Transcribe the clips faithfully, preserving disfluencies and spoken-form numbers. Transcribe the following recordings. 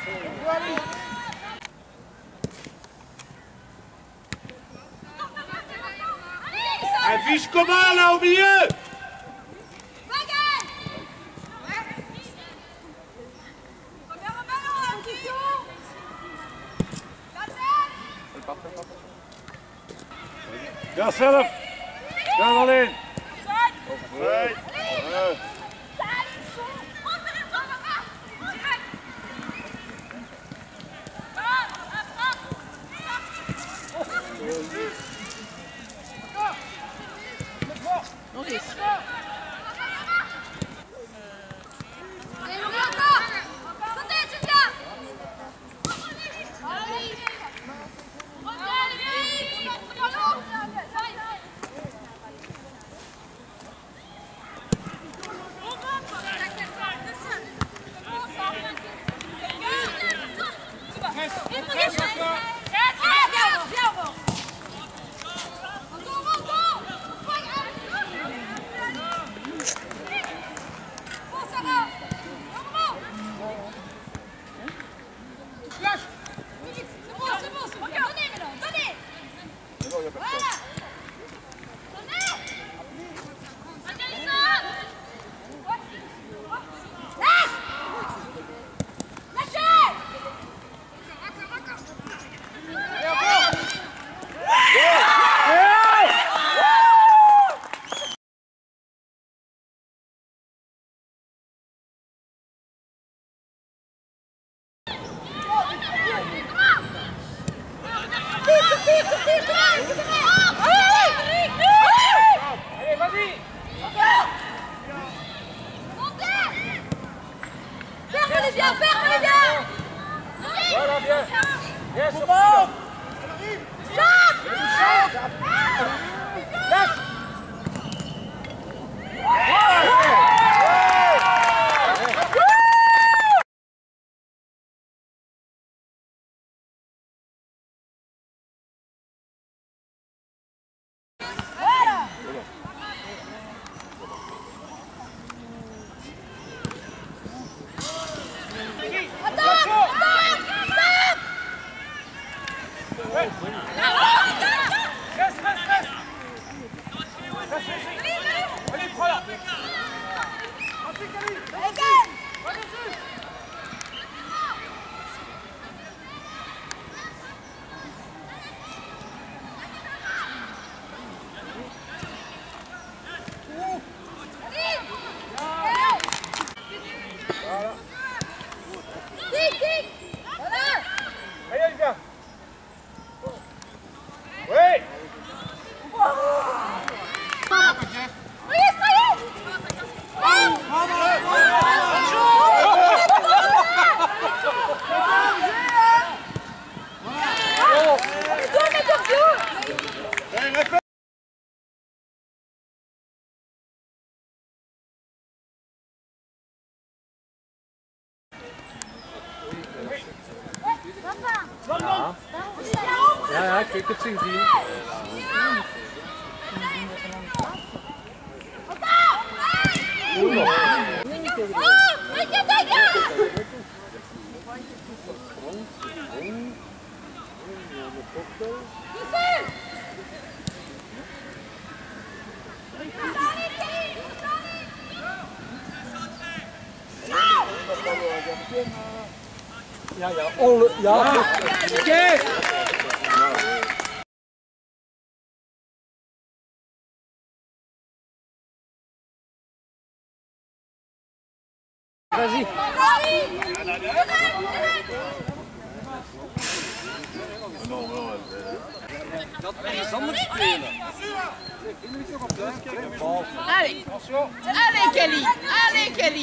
Affiche comment là au milieu? Ga zelf! Ga alleen! Offside! Nog eens. Viens, ferme, viens! Voilà, bien! Bien, sur Ja, ja, ik heb het zien. Oeh, nog. Ja, ja, alle, ja. Kijk! Vas-y. Dat is anders spelen. Allez, allez Kelly, allez Kelly.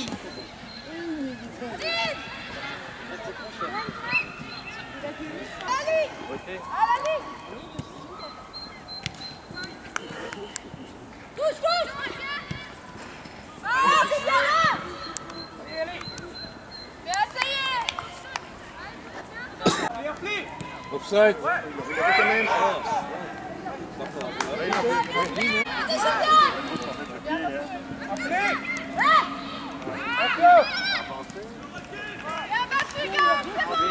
Allez, allez. Touche, touche. Ah, c'est bien là. Mais essayez. Offside. Bien battu, gars.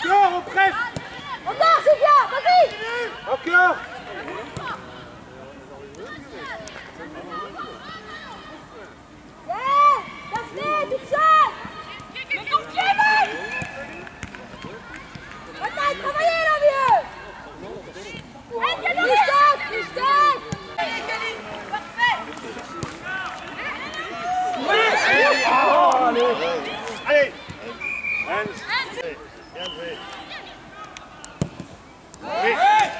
Encore, on presse. Encore, Sylvia, vas-y. Encore. Yeah, Daphné, toute seule. Mais ton pied, mec. Bataille, travaillez là, vieux. Hey, Christophe, Christophe. Allez, Kelly, parfait. Allez. Hans. Bien joué. Oui.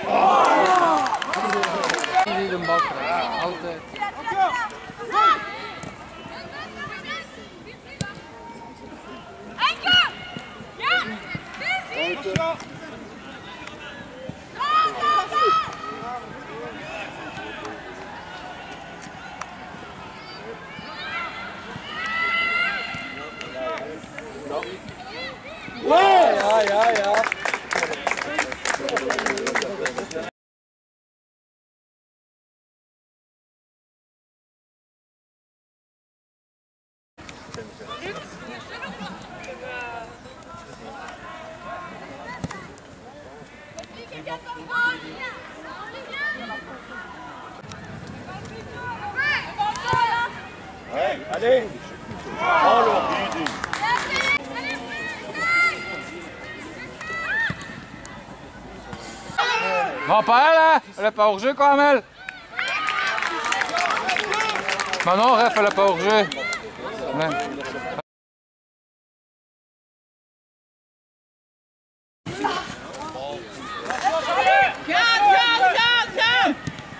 Die de bal krijgt, altijd. Ja, ja, ja. Ouais, allez. Oh, le bide. Non, pas elle, hein. Elle est pas hors jeu quand même, elle. Bah non, ref, elle est pas hors jeu. Ouais. Garde, garde, garde, garde.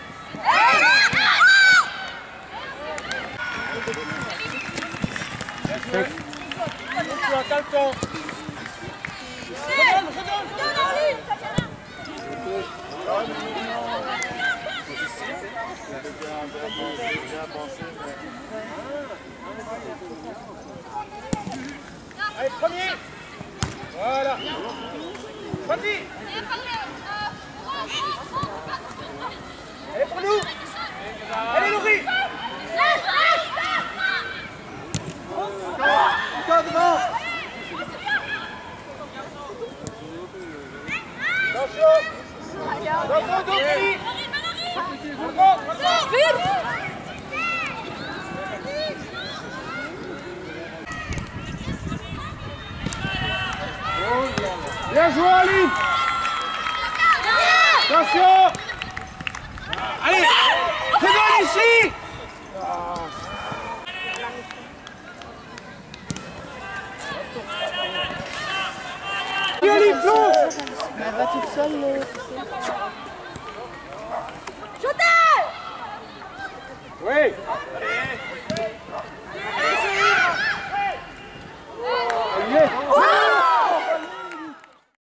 Tu as le temps. Redonne, redonne. Allez, premier. Voilà. Vas-y. Allez, pour nous. Allez, Laurie. Encore devant. Attention. Dans ton dos, Kelly. Bien joué, Ali. Attention. Allez, redonne ici. Ali, plonge. Elle va toute seule. Shootez. Oui.